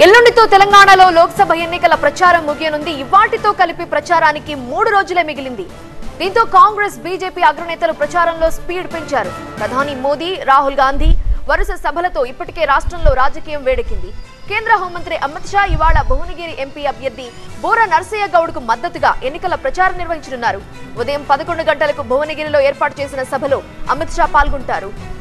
ఎల్లుండితో తెలంగాణలో లోక్సభ ఎన్నికల ప్రచారం ముగియనుంది. ఇవాటితో కలిపి ప్రచారానికి 3 రోజులే మిగిలింది. దీంతో కాంగ్రెస్ బీజేపీ అగ్రనేతలు ప్రచారంలో స్పీడ్ పెంచారు. ప్రధాని మోదీ, రాహుల్ గాంధీ వరుస సభలతో ఇప్పటికే రాష్ట్రంలో రాజకీయం వేడెక్కింది. కేంద్ర హోంమంత్రి అమిత్ షా ఇవాళ భువనగిరి ఎంపీ అభ్యర్థి బోర నర్సయ్య గౌడ్కు మద్దతుగా ఎన్నికల ప్రచారం నిర్వహించనున్నారు. ఉదయం 11 గంటలకు భువనగిరిలో ఏర్పాటు చేసిన సభలో అమిత్ షా పాల్గొంటారు.